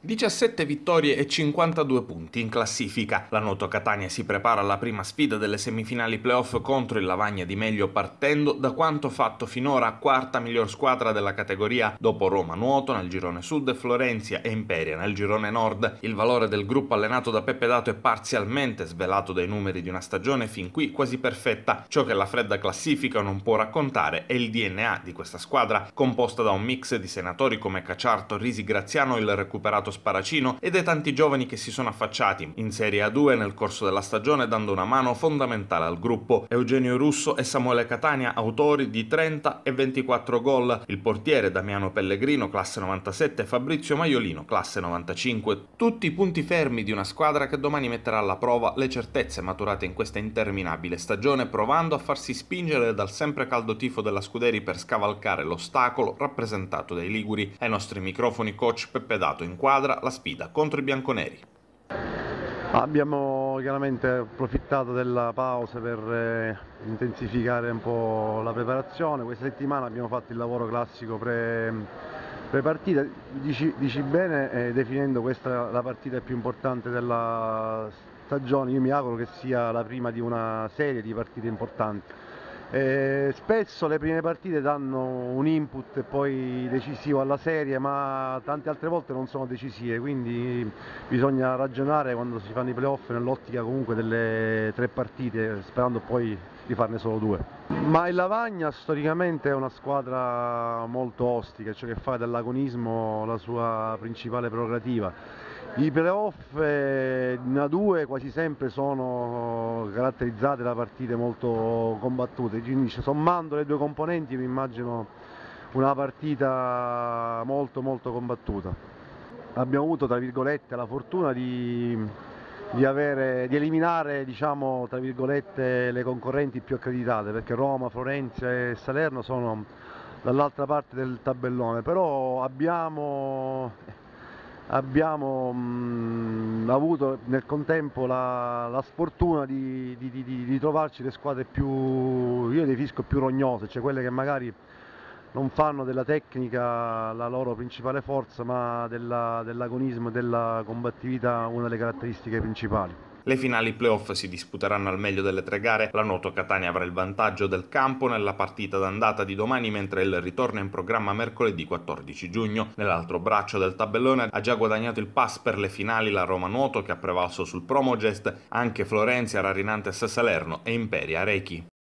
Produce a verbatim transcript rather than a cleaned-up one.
diciassette vittorie e cinquantadue punti in classifica. La Nuoto Catania si prepara alla prima sfida delle semifinali playoff contro il Lavagna di Meglio, partendo da quanto fatto finora, quarta miglior squadra della categoria dopo Roma Nuoto nel girone sud e Florenzia e Imperia nel girone nord. Il valore del gruppo allenato da Peppe Dato è parzialmente svelato dai numeri di una stagione fin qui quasi perfetta. Ciò che la fredda classifica non può raccontare è il D N A di questa squadra, composta da un mix di senatori come Cacciarto, Risi, Graziano, il recuperato Sparacino e dei tanti giovani che si sono affacciati in Serie A due nel corso della stagione, dando una mano fondamentale al gruppo. Eugenio Russo e Samuele Catania, autori di trenta e ventiquattro gol, il portiere Damiano Pellegrino, classe novantasette, e Fabrizio Maiolino, classe novantacinque. Tutti i punti fermi di una squadra che domani metterà alla prova le certezze maturate in questa interminabile stagione, provando a farsi spingere dal sempre caldo tifo della Scuderi per scavalcare l'ostacolo rappresentato dai liguri. Ai nostri microfoni coach Peppe Dato inquadra la sfida contro i bianconeri. Abbiamo chiaramente approfittato della pausa per eh, intensificare un po' la preparazione. Questa settimana abbiamo fatto il lavoro classico pre, pre-partita, dici, dici bene, eh, definendo questa la partita più importante della stagione. Io mi auguro che sia la prima di una serie di partite importanti. Eh, spesso le prime partite danno un input poi decisivo alla serie, ma tante altre volte non sono decisive, quindi bisogna ragionare quando si fanno i playoff nell'ottica comunque delle tre partite, sperando poi di farne solo due. Ma il Lavagna storicamente è una squadra molto ostica, cioè che fa dell'agonismo la sua principale prerogativa. I playoff in A due quasi sempre sono caratterizzate da partite molto combattute, quindi sommando le due componenti mi immagino una partita molto molto combattuta. Abbiamo avuto tra virgolette la fortuna di, di, avere, di eliminare diciamo, tra virgolette, le concorrenti più accreditate, perché Roma, Florenzi e Salerno sono dall'altra parte del tabellone, però abbiamo abbiamo mh, avuto nel contempo la, la sfortuna di, di, di, di trovarci le squadre più, io definisco più rognose, cioè quelle che magari non fanno della tecnica la loro principale forza, ma della, dell'agonismo e della combattività una delle caratteristiche principali. Le finali playoff si disputeranno al meglio delle tre gare. La Nuoto Catania avrà il vantaggio del campo nella partita d'andata di domani, mentre il ritorno è in programma mercoledì quattordici giugno. Nell'altro braccio del tabellone ha già guadagnato il pass per le finali la Roma Nuoto, che ha prevalso sul Promogest, anche Florenzia, Rarinantes Salerno e Imperia Rechi.